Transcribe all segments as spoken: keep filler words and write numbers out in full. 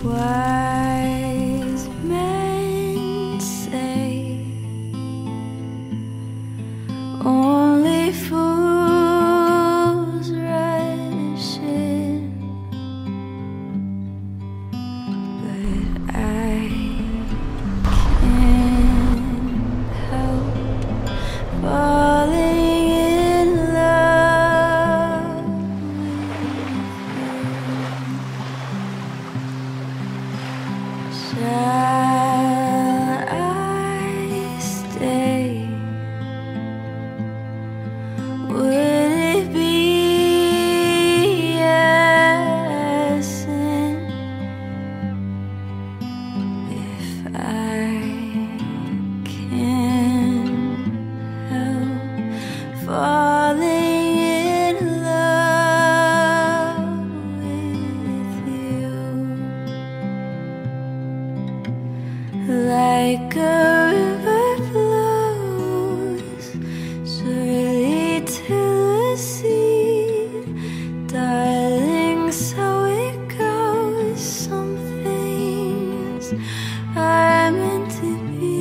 Wise men say only fools rush in, but I can't help falling in love with you. Shall I stay? Would it be a sin if I can't help falling in love with you? Like a river flows surely to the sea, darling, so it goes. Some things are meant to be.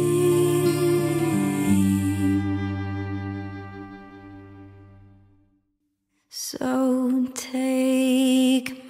So take